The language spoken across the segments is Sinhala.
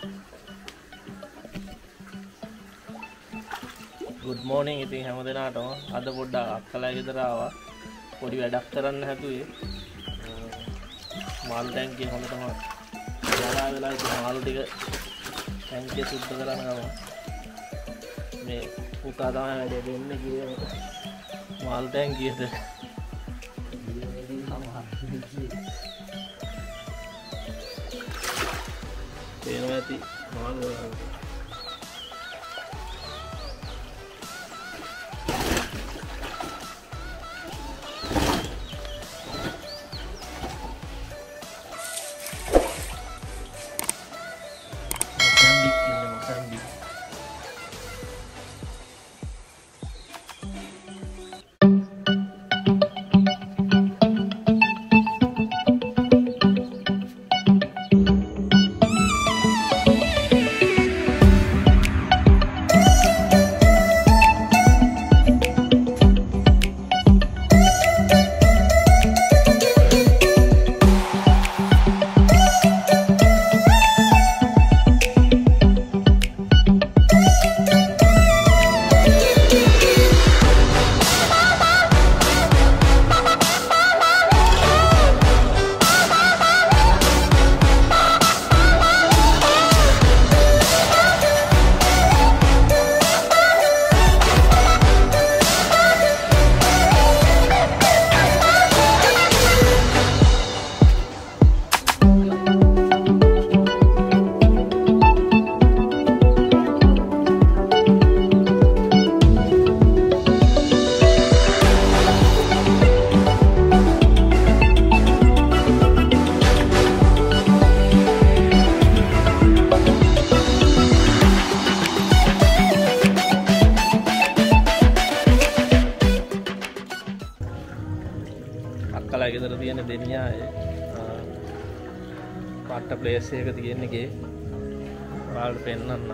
Good morning ඉතින් හැම දිනාටම අද පොඩ්ඩක් අක්කලා ගෙදර ආවා පොඩි වැඩක් කරන්න හැදුවේ මාළු ටැංකිය හොඳටම ගලා වෙලා ඉතින් මාළු ටික ටැංකිය සුද්ධ කරන්න ගමු මේ පුතා තමයි වැඩේ දෙන්නේ ගියේ මාළු ටැංකියට තේනවා ඇති මාළු අක්කලා ගෙදර තියෙන දෙනියා පාට ප්ලේස් එක තියෙන්නේ ගේ ඔයාලට පෙන්නන්න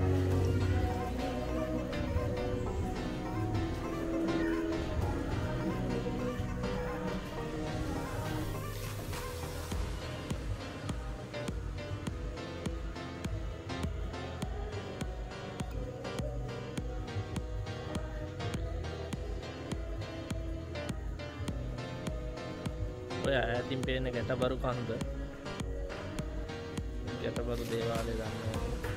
ඔය ඈතින් පේන ගැටබරු කන්ද ගැටබරු දේවාලය ගන්නවා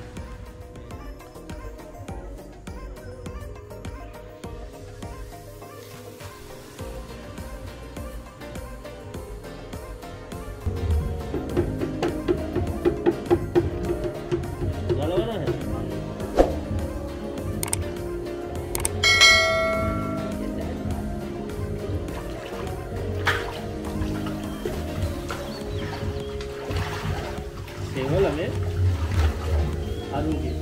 सेवल हमें आलू के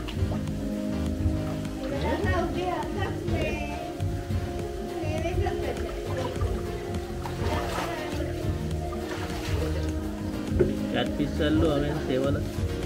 कैटफिश लो हमें सेवल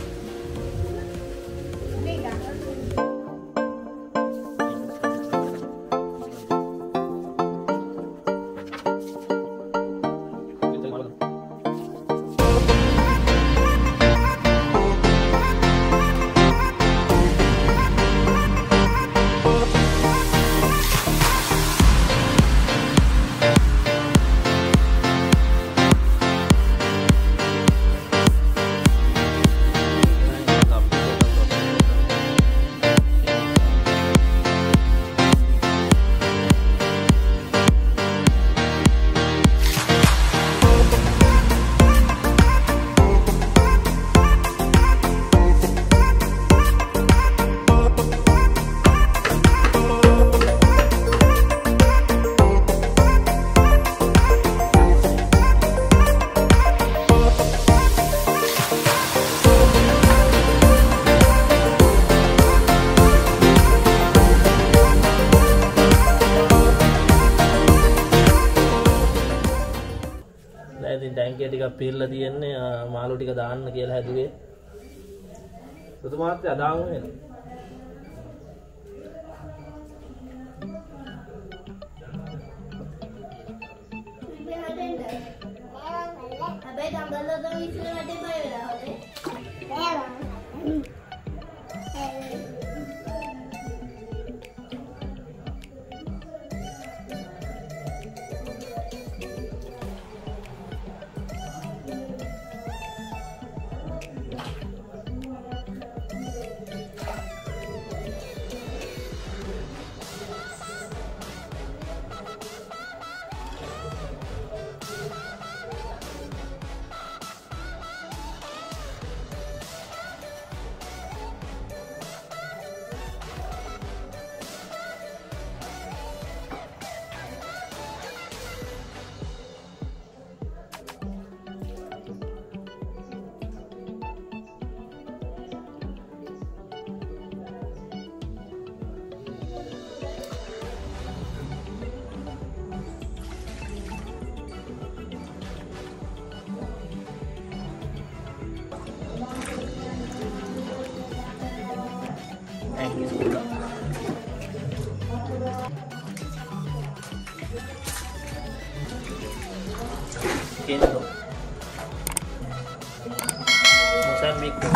ටැංකිය ටිකක් පිරලා තියෙන්නේ මාළු ටික දාන්න කියලා හැදුවේ. සුදු මාත්‍ය දාමු නේද? හැබැයි දඟලලා ඉස්සරහට බය වෙලා හොතේ. Kendo Mozambique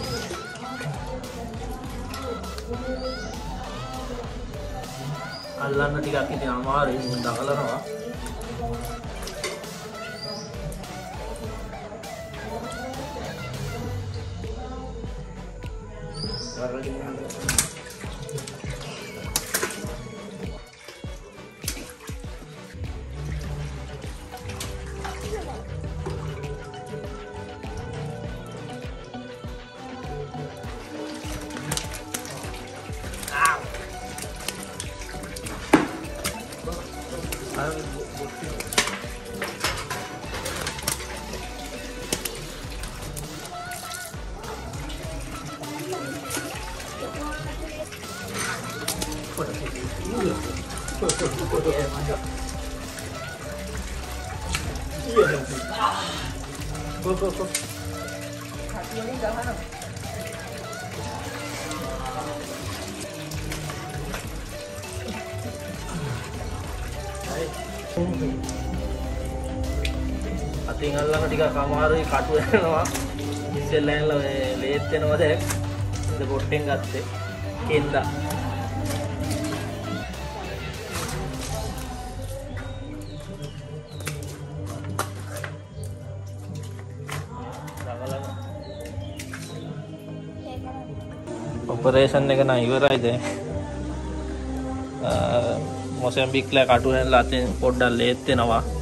අල්ලන්න ටිකක් ඉතින් අමාරුයි මුන් දකලනවා අතින් අල්ලන්න ටිකක් අමාරුයි කටු වෙනවා ඉස්සෙල්ලා ඇල්ල ලේත් වෙනවා දැන් ඉත පොට්ටෙන් ගත්තේ කෙන්දා ඔපරේෂන් එක නම් ඉවරයි දැන් මොසැම්බික්ලා කටු වෙනලා අතින් පොඩ්ඩක් ලේත් වෙනවා